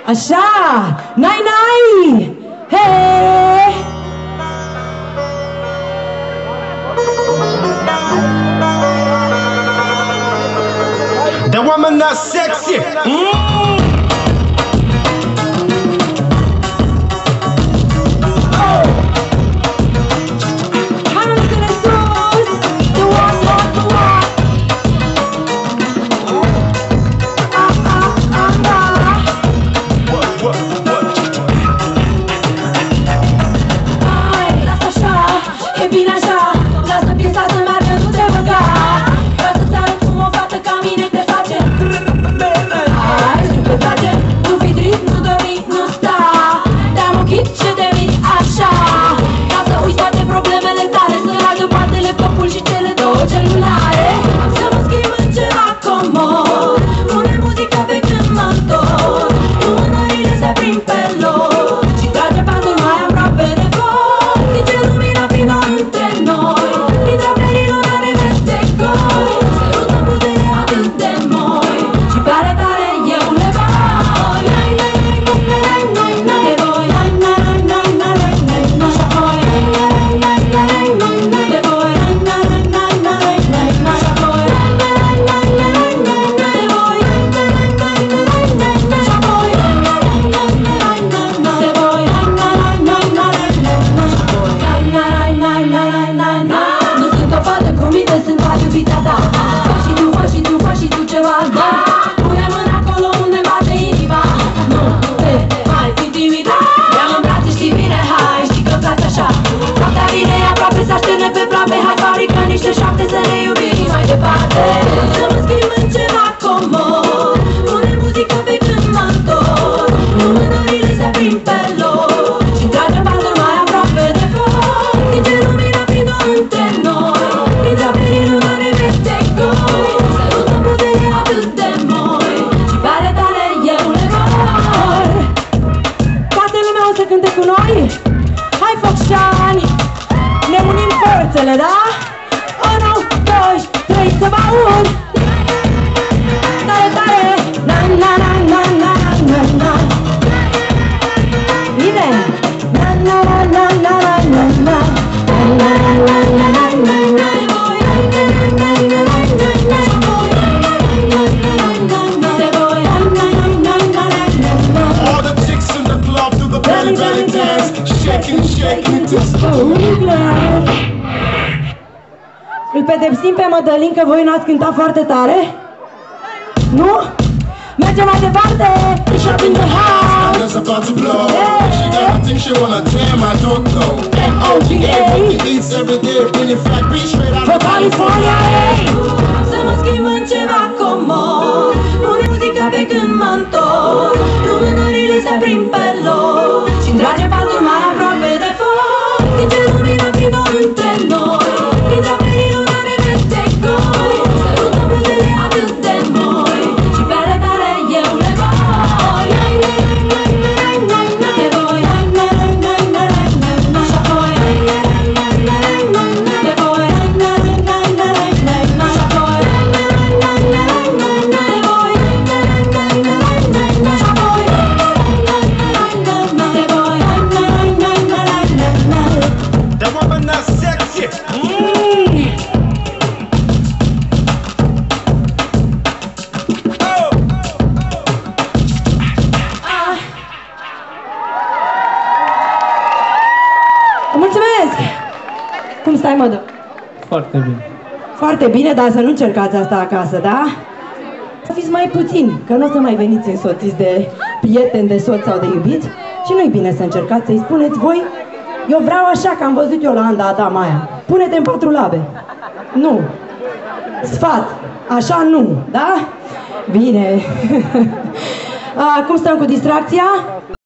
Așa! Nai, nai! Hei! That woman not sexy. Da? 1, 2, 3, să vă aud! Tare, tare! Na, na, na, na, na, na, na. Bine! Na, na, na, na, na, na, na. Na, na, na, na, na, na, na. All the chicks in the club do the belly belly dance, shaking, shaking it just Îl pedepsim pe Mădălin că voi n-ați cântat foarte tare? Nu? Mergem mai departe! It's up in the house! For California, hey! Să mă schimb în ceva comod, pune muzica pe când mă întorc, lumânările se aprind pe loc și-mi trage patul mai aproape de foc, din ce lumină prindă între noi. Mulțumesc! Cum stai, Mădă? Foarte bine. Foarte bine, dar să nu încercați asta acasă, da? Să fiți mai puțini, că nu o să mai veniți însoțiți de prieteni, de soț sau de iubiți. Și nu-i bine să încercați să-i spuneți voi: eu vreau așa, că am văzut eu la Anda Adam aia. Pune-te în 4 labe. Nu. Sfat. Așa nu, da? Bine. Cum stăm cu distracția?